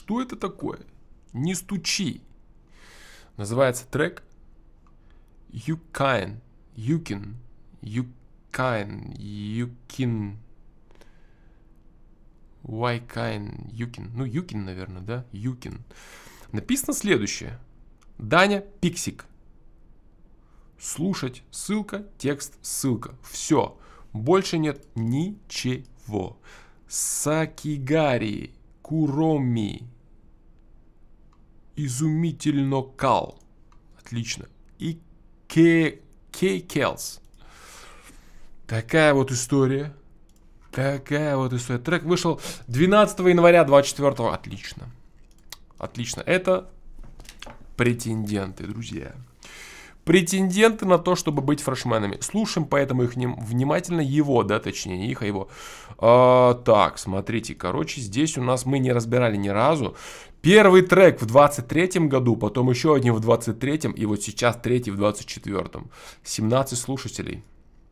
Что это такое? Не стучи. Называется трек Юкин. Вайкайн, Юкин. Ну, Юкин, наверное, да? Юкин. Написано следующее. Даня Пиксик. Слушать. Ссылка. Текст. Ссылка. Все. Больше нет ничего. Сакигари. Куроми. Изумительно кал. Отлично. И Кейкелс. Такая вот история. Трек вышел 12 января 24. Отлично. Отлично. Это претенденты, друзья. Претенденты на то, чтобы быть фрешменами. Слушаем поэтому их внимательно. Его, да, точнее, его. Так, смотрите. Короче, здесь у нас мы не разбирали ни разу. Первый трек в 23-м году, потом еще один в 23-м, и вот сейчас третий в 24-м. 17 слушателей.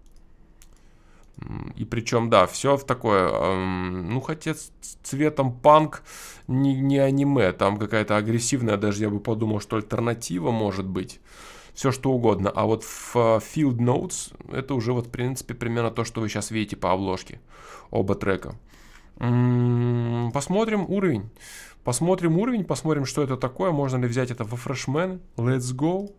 И причем, да, все в такое, ну, хотя с цветом панк, не аниме, там какая-то агрессивная, даже я бы подумал, что альтернатива может быть. Все что угодно. А вот в Field Notes это уже вот, в принципе, примерно то, что вы сейчас видите по обложке. Оба трека. Посмотрим уровень. Посмотрим, что это такое. Можно ли взять это во фрешмен. Let's go.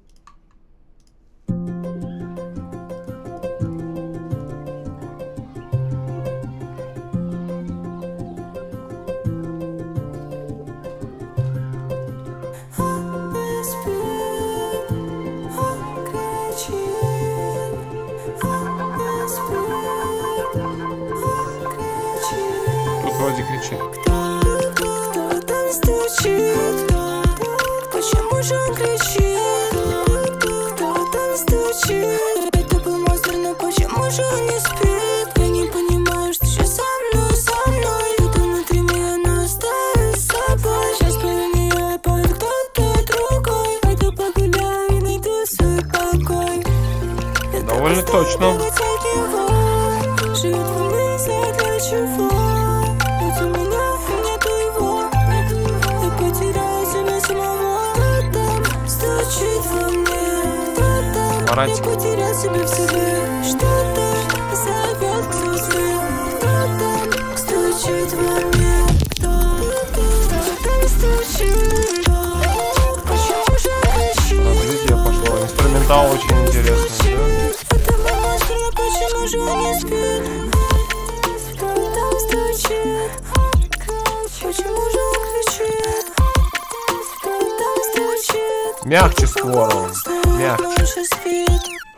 Тут вроде кричит. Кто там стучит? Почему же он кричит? Кто там стучит? Это был монстр, но почему же он не спит? Я не понимаю, что сейчас со мной. Это внутри меня, но оставил с собой. Сейчас кроме меня поет кто-то другой. Пойду погуляю и найду свой покой. Довольно точно. Живет во мысли, для чего? Ведь у меня нету его. Я потеряю себя самого. Кто там стучит во мне? Кто там? Я потерял себя в себе. Что-то зовет к судьбе. Кто там стучит во мне? Кто там стучит? Почему же кричит? Видите, пошло. Инструментал очень интересный, да? Это мой монстр, но почему же он не спит? Кто там стучит? Почему же он кричит? Кто там стучит? Мягче Скворл. Мягче. Лучше спит.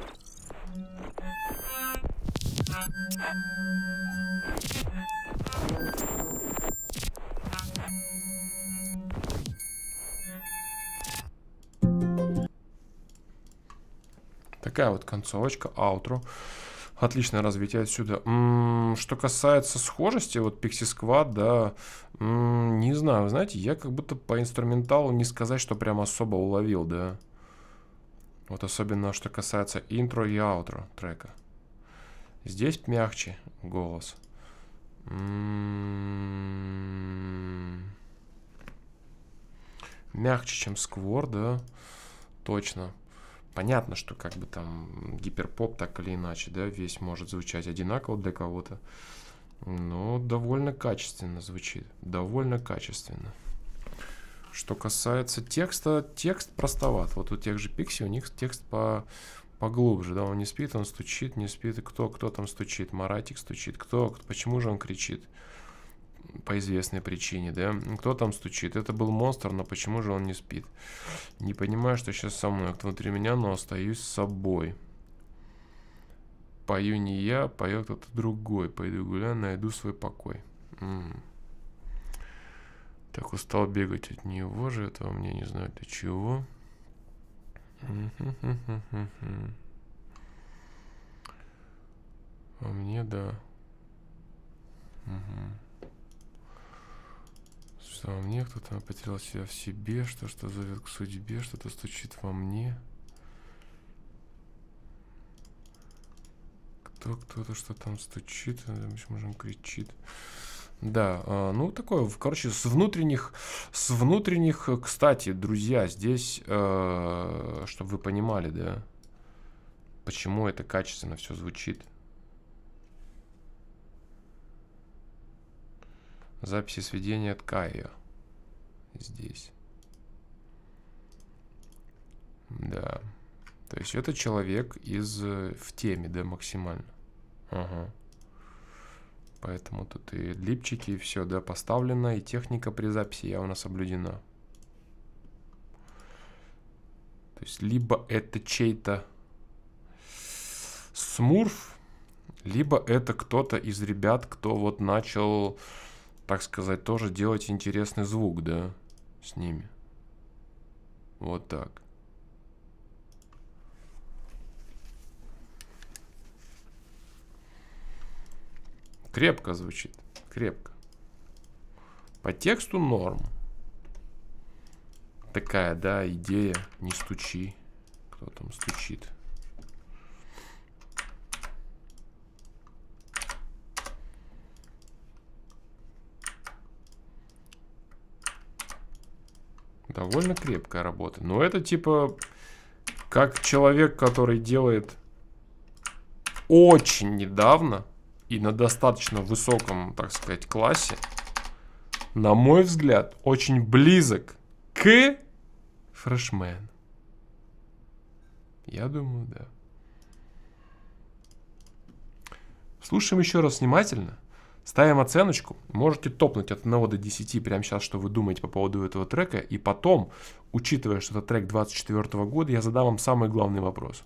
Такая вот концовочка, аутро. Отличное развитие отсюда. Что касается схожести, вот Pixie Squad, да, не знаю, знаете, я как будто по инструменталу не сказать, что прям особо уловил, да. Вот особенно, что касается интро и аутро трека. Здесь мягче голос. Мягче, чем Сквор, да, точно. Понятно, что как бы там гиперпоп так или иначе, да, весь может звучать одинаково для кого-то. Но довольно качественно звучит. Довольно качественно. Что касается текста, текст простоват. Вот у тех же Пикси у них текст поглубже, да, он не спит, он стучит, не спит. Кто там стучит? Маратик стучит. Почему же он кричит? По известной причине, да? Кто там стучит? Это был монстр, но почему же он не спит? Не понимаю, что сейчас со мной. Кто внутри меня, но остаюсь с собой. Пою не я, поет кто-то другой. Пойду гуляю, найду свой покой. Так устал бегать от него же, этого мне не знаю для чего. А мне, да. Что во мне, кто-то потерял себя в себе, что зовет к судьбе, что-то стучит во мне. Кто-то что там стучит, почему же он кричит. Да, ну такое, короче, с внутренних, кстати, друзья, здесь, чтобы вы понимали, да, почему это качественно все звучит. Записи сведения от Кайо здесь. Да. То есть это человек в теме, да, максимально. Ага. Поэтому тут и липчики, и все, да, поставлено, и техника при записи явно соблюдена. То есть либо это чей-то смурф, либо это кто-то из ребят, кто вот начал, так сказать, тоже делать интересный звук, да, с ними. Вот так. Крепко звучит, крепко. По тексту норм. Такая, да, идея, не стучи. Кто там стучит? Довольно крепкая работа. Но это типа как человек, который делает очень недавно и на достаточно высоком, так сказать, классе, на мой взгляд, очень близок к фрешмен. Я думаю, да. Слушаем еще раз внимательно. Ставим оценочку. Можете топнуть от 1 до 10 прямо сейчас, что вы думаете по поводу этого трека. И потом, учитывая, что это трек 24 года, я задам вам самый главный вопрос.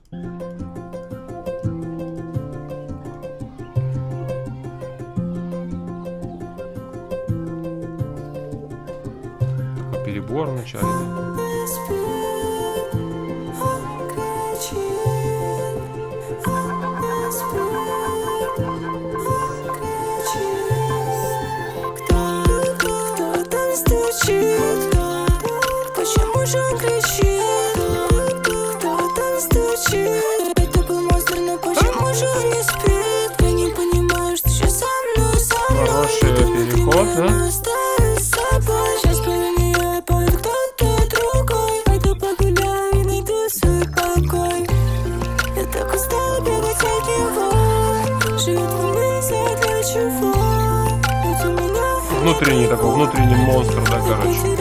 Перебор в начале. Почему же он кричит? Кто там стучит? Это был монстр, но почему же он не спит? Я не понимаю, что сейчас со мной. Хороший переход, да? Сейчас поменяю под кто-то другой. Пойду погуляю и найду свой покой. Я так устала бегать от него. Живет во мне, не знаю для чего. Внутренний такой, внутренний монстр, да, короче.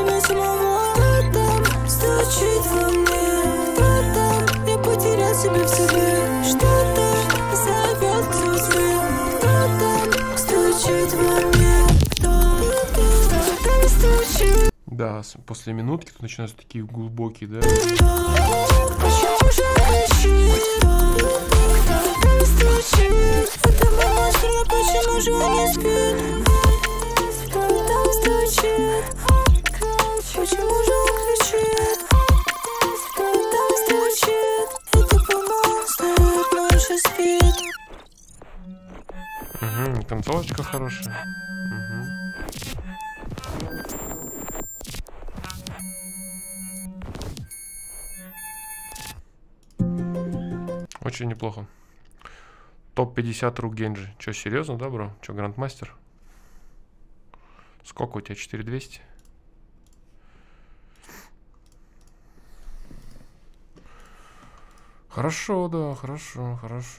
Стучит во мне, кто-то, я потерял себя в себе. Что-то зовет к судьбе. Кто-то стучит во мне, кто-то стучит. Да, после минутки тут начинаются такие глубокие, да. Почему же кричит? Кто-то стучит. Это мой монстр, но почему же он не спит? Кто-то стучит. Почему же он кричит? Кто-то стучит. Это был монстр, но еще спит. Угу, концовочка хорошая. Угу. Очень неплохо. Топ-50 рук Генджи. Че, серьезно, да, бро? Че, грандмастер? Сколько у тебя? 4200? Хорошо, да, хорошо.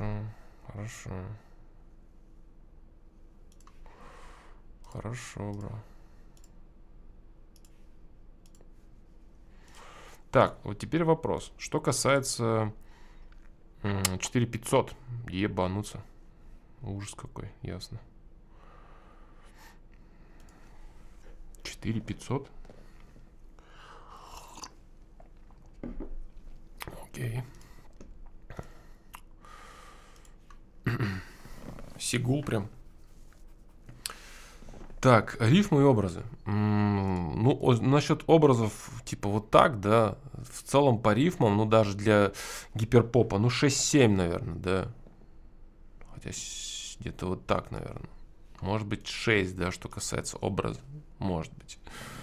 Хорошо, бро. Так, вот теперь вопрос. Что касается 4500. Ебануться. Ужас какой, ясно. 4500. Окей. Сигул прям. Так, рифмы и образы. Ну, насчет образов, типа вот так, да, в целом по рифмам, ну, даже для гиперпопа, ну, 6-7, наверное, да. Хотя где-то вот так, наверное. Может быть, 6, да, что касается образа. Может быть.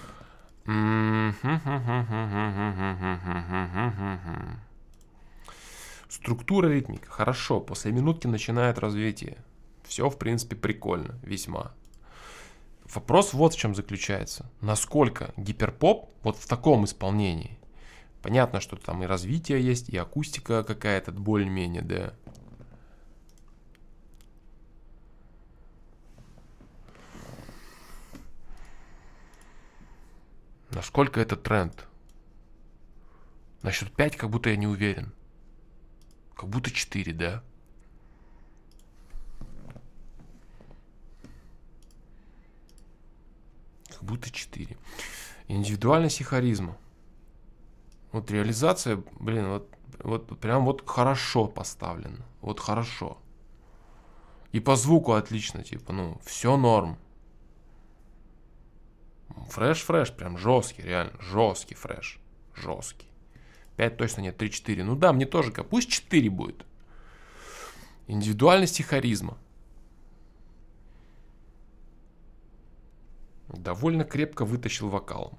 Структура, ритмика. Хорошо, после минутки начинает развитие. Все, в принципе, прикольно, весьма. вопрос вот в чем заключается. Насколько гиперпоп вот в таком исполнении. Понятно, что там и развитие есть, и акустика какая-то более-менее, да. Насколько это тренд? Насчет 5 как будто я не уверен. Как будто 4, да? Как будто 4. Индивидуальность и харизма. Вот реализация, блин, вот прям вот хорошо поставлено. Вот хорошо. И по звуку отлично, типа, ну, все норм. Фреш, прям жесткий, реально, жесткий фреш. Жесткий. 5 точно нет, 3-4. Ну да, мне тоже, пусть 4 будет. Индивидуальность и харизма. Довольно крепко вытащил вокалом.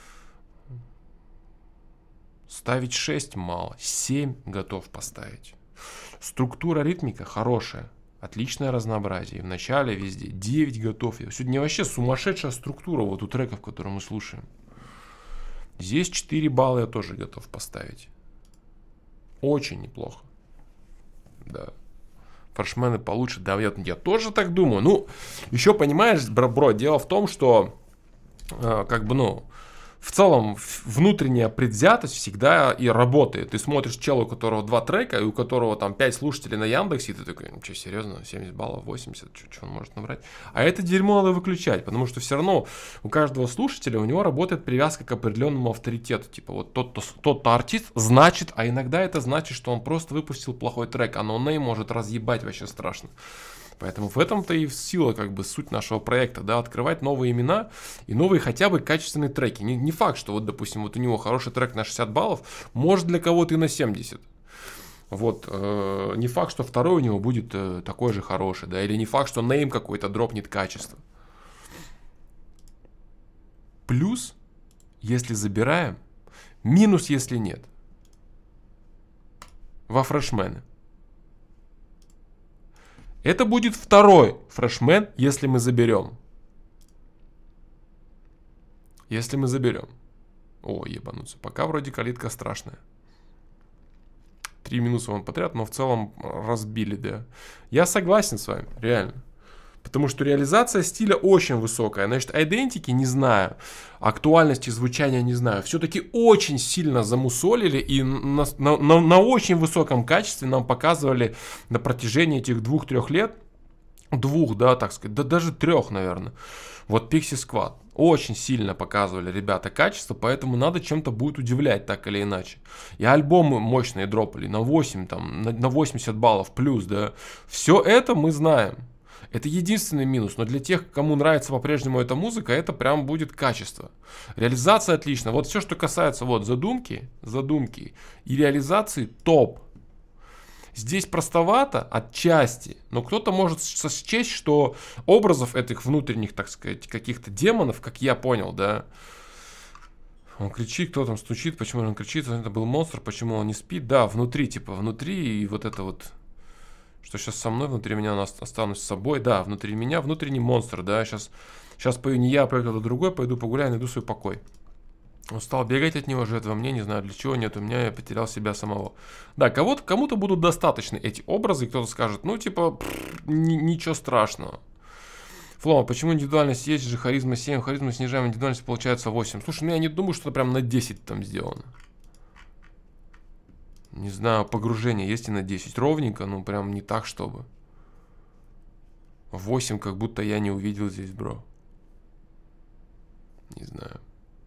Ставить 6 мало, 7 готов поставить. Структура ритмика хорошая. Отличное разнообразие. В начале везде 9 готов. Сегодня вообще сумасшедшая структура вот у треков, которые мы слушаем. Здесь 4 балла я тоже готов поставить. Очень неплохо. Да. Фрешмены получше. Да, я тоже так думаю. Ну, еще понимаешь, бро, дело в том, что как бы, ну, в целом внутренняя предвзятость всегда и работает. Ты смотришь чела, у которого 2 трека, и у которого там 5 слушателей на Яндексе, и ты такой, ну что, серьезно, 70 баллов, 80, что он может набрать? А это дерьмо надо выключать, потому что все равно у каждого слушателя, у него работает привязка к определенному авторитету. Типа вот тот-то артист значит, а иногда это значит, что он просто выпустил плохой трек, а ноунейм может разъебать вообще страшно. Поэтому в этом-то и сила, как бы, суть нашего проекта, да, открывать новые имена и новые хотя бы качественные треки. Не факт, что вот, допустим, вот у него хороший трек на 60 баллов, может для кого-то и на 70. Вот, не факт, что второй у него будет такой же хороший, да, или не факт, что нейм какой-то дропнет качество. Плюс, если забираем, минус, если нет. Во фрешмены. Это будет второй фрешмен, если мы заберем. Если мы заберем. О, ебануться. Пока вроде калитка страшная. 3 минуса вам подряд, но в целом разбили, да. Я согласен с вами, реально. Потому что реализация стиля очень высокая. Значит, айдентики не знаю. Актуальности звучания не знаю. Все-таки очень сильно замусолили. И на очень высоком качестве нам показывали на протяжении этих 2-3 лет. 2, да, так сказать. Да даже 3, наверное. Вот Pixie Squad. Очень сильно показывали ребята качество. Поэтому надо чем-то будет удивлять так или иначе. И альбомы мощные дропали. На 8, там, на 80 баллов плюс, да. Все это мы знаем. Это единственный минус, но для тех, кому нравится по-прежнему эта музыка, это прям будет качество. Реализация отлично. Вот все, что касается вот задумки и реализации, топ. Здесь простовато отчасти, но кто-то может счесть, что образов этих внутренних, так сказать, каких-то демонов, как я понял, да, он кричит, кто там стучит, почему он кричит, это был монстр, почему он не спит, да, внутри, типа, внутри, и вот это вот... Что сейчас со мной, внутри меня останусь с собой. Да, внутри меня внутренний монстр, да. Сейчас пою не я, пою кто-то другой, пойду погуляю, найду свой покой. Устал бегать от него, жертва мне, не знаю для чего, нет у меня, я потерял себя самого. Да, кому-то будут достаточны эти образы, и кто-то скажет, ну, типа, ничего страшного. Флома, почему индивидуальность есть же, харизма 7, харизма снижаем, индивидуальность получается 8. Слушай, ну я не думаю, что это прям на 10 там сделано. Не знаю, погружение есть и на 10. Ровненько, ну прям не так, чтобы. 8 как будто я не увидел здесь, бро. Не знаю.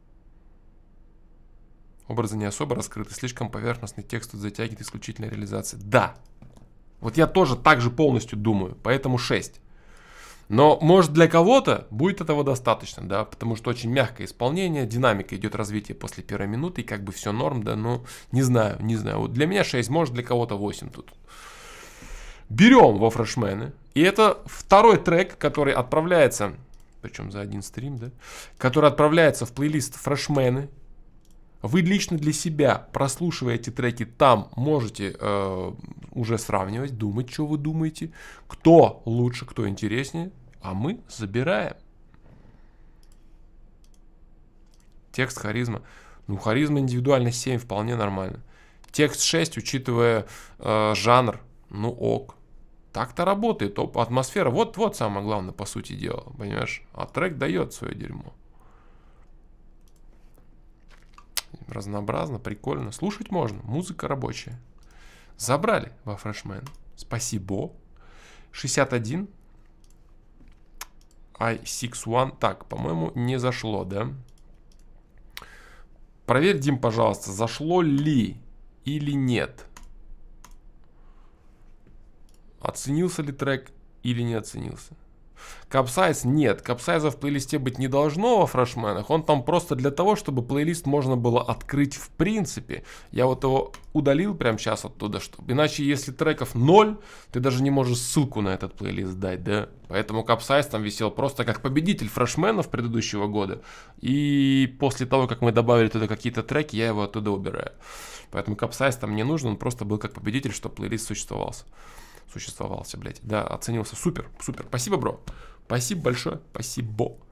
Образы не особо раскрыты. Слишком поверхностный текст тут затягивает исключительная реализация. Да. Вот я тоже так же полностью думаю. Поэтому 6. Но, может, для кого-то будет этого достаточно, да, потому что очень мягкое исполнение, динамика, идет развитие после 1 минуты, и как бы все норм, да, но не знаю. Вот для меня 6, может, для кого-то 8 тут. Берем во фрешмены, и это второй трек, который отправляется, причем за один стрим, да, который отправляется в плейлист фрешмены. Вы лично для себя, прослушивая эти треки, там можете уже сравнивать, думать, что вы думаете, кто лучше, кто интереснее, а мы забираем. Текст, харизма. Ну, харизма индивидуально 7, вполне нормально. Текст 6, учитывая жанр, ну ок. Так-то работает, атмосфера. Вот самое главное, по сути дела, понимаешь? А трек дает свое дерьмо. Разнообразно, прикольно. Слушать можно, музыка рабочая. Забрали во Freshman. Спасибо. 61. I61. Так, по-моему, не зашло, да? Проверь, Дим, пожалуйста, зашло ли или нет. Оценился ли трек или не оценился? Капсайз нет. Капсайза в плейлисте быть не должно во фрешменах. Он там просто для того, чтобы плейлист можно было открыть в принципе. Я вот его удалил прямо сейчас оттуда, чтобы... Иначе, если треков 0, ты даже не можешь ссылку на этот плейлист дать, да? Поэтому Капсайз там висел просто как победитель фрешменов предыдущего года. И после того, как мы добавили туда какие-то треки, я его оттуда убираю. Поэтому Капсайз там не нужен, он просто был как победитель, чтобы плейлист существовался, блядь. Да, оценился. Супер, супер. Спасибо, бро. Спасибо большое. Спасибо.